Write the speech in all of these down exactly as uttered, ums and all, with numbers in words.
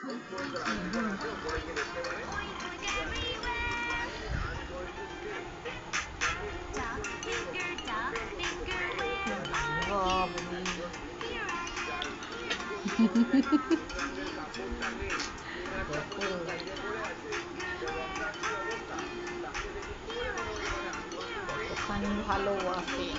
ভালোবাসে।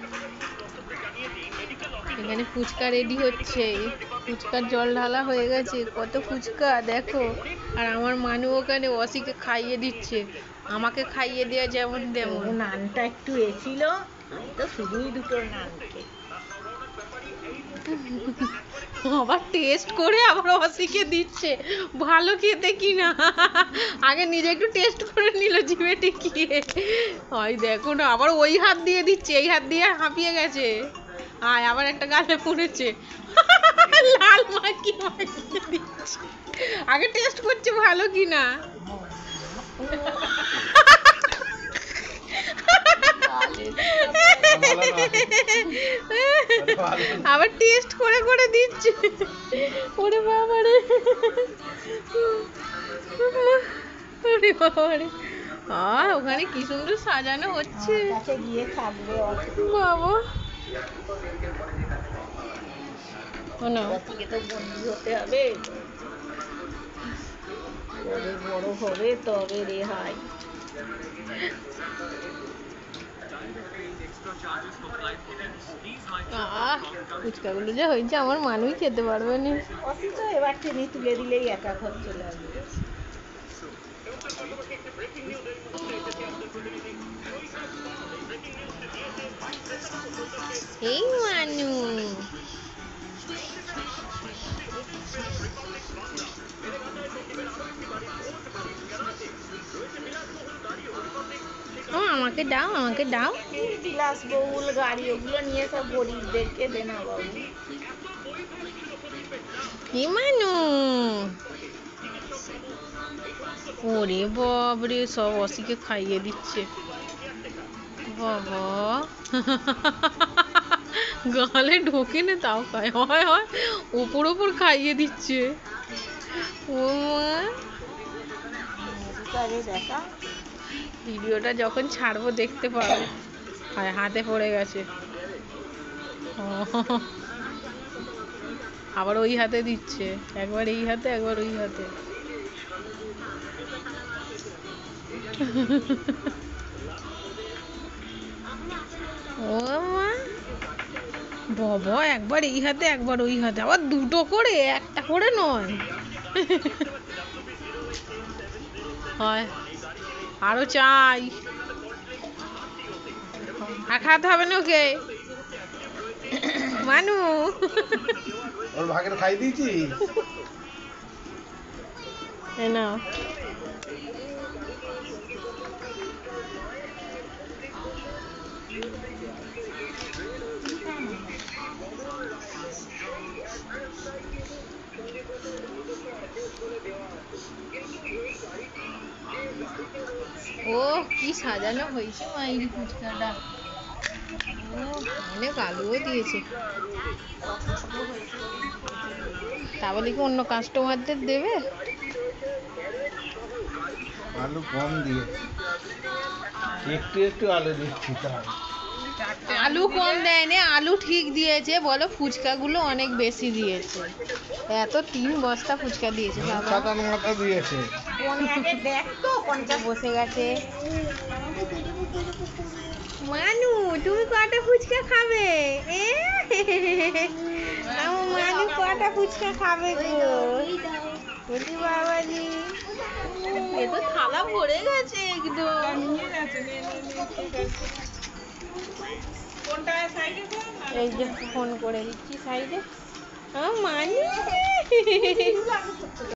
এখানে ফুচকা রেডি হচ্ছে, ফুচকার জল ঢালা হয়ে গেছে, কত ফুচকা দেখো। আর আমার মানু ওখানে অসিকে খাইয়ে দিচ্ছে, আমাকে খাইয়ে দেওয়া যেমন তেমন। নানটা একটু এছিল, আমি তো শুধুই দুটো নান খেয়ে আবার টেস্ট করে আবার অসিকে দিচ্ছে ভালো খেতে কিনা। আগে নিজে একটু টেস্ট করে নিল জিভে টিকিয়ে। হয় দেখো না, আবার ওই হাত দিয়ে দিচ্ছে, এই হাত দিয়ে হাঁপিয়ে গেছে। আয় আবার একটা গালে পড়েছে, লাল মাখি মাখিয়ে দিচ্ছে। আগে টেস্ট করছে ভালো কিনা। আবার টেস্ট করে করে দিচ্ছে। ওরে বাবারে, ওরে বাবারে, আহ ওখানে কি সুন্দর সাজানো হচ্ছে। গিয়ে থাকবে বাবা, না তো বন্ধু হতে হবে, বড় হবে তবে রেহাই। আহ ফুচকাগুলো যা হয়েছে আমার মানুষ খেতে পারবে না। অসুস্থ এবার টেনে তুলে দিলেই একা ঘর চলে আসবে। এই মানু, ও আমাকে দাও, আমাকে দাও। বিলাসবহুল গাড়ি ওগুলো নিয়ে সব গরিবদেরকে দে না বাবু। কি মানু, ওরে বাবরে, সব অসিকে খাইয়ে দিচ্ছে। বাবা, গালে ঢোকে না তাও খায়, হয় হয় ওপর ওপর খাইয়ে দিচ্ছে। ও মা, দেখা ভিডিওটা যখন ছাড়বো দেখতে পাবে। হয় হাতে পড়ে গেছে, আবার ওই হাতে দিচ্ছে, একবার এই হাতে একবার ওই হাতে। ও মা বাবা, একবার এই হাতে একবার ওই হাতে, আবার দুটো করে, একটা করে নয়। হয় আরো চাই, আর খাতে হবে না ওকে। মানু ওর ভাগের খাই দিয়েছি না। ও কি সাজানো হয়েছে মাইরি ফুচকাটা, ও অনেক আলুও দিয়েছে। তা বলে কি অন্য কাস্টমারদের দেবে? আলু কম দিয়ে একটু একটু আলু দিচ্ছি। আলু কম দেয়নি, আলু ঠিক দিয়েছে, বলো ফুচকাগুলো অনেক বেশি দিয়েছে। এত তিন বস্তা ফুচকা দিয়েছে বাবা, মাথা দিয়েছে। দেখ তো কোনটা বসে গেছে। মানু তুমি কটা ফুচকা খাবে? এ আমার মানু কটা ফুচকা খাবে গো? বলি বাবাজি, এ তো থালা ভরে গেছে একদম। এই যে ফোন করে দিচ্ছি সাইডে। আমার মানু